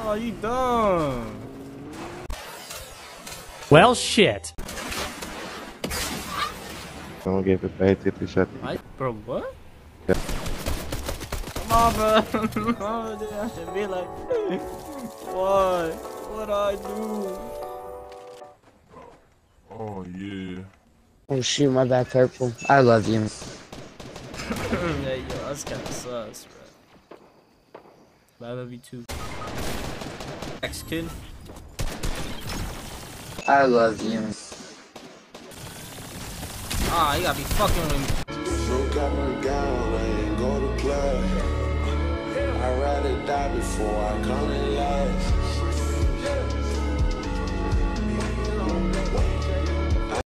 Oh, you dumb. Well, shit. Don't give it back to the shot. Bro, what? Yeah. Come on, bro. No, dude, I should be like, what? What I do? Oh, yeah. Oh shoot, my bad, Purple. I love you. Yeah, yo, that's kinda sus, bro. I love you too. Next kid. I love you. Ah, you gotta be fucking with me. Look at my gown, I ain't go to club. I'd rather die before I come in last.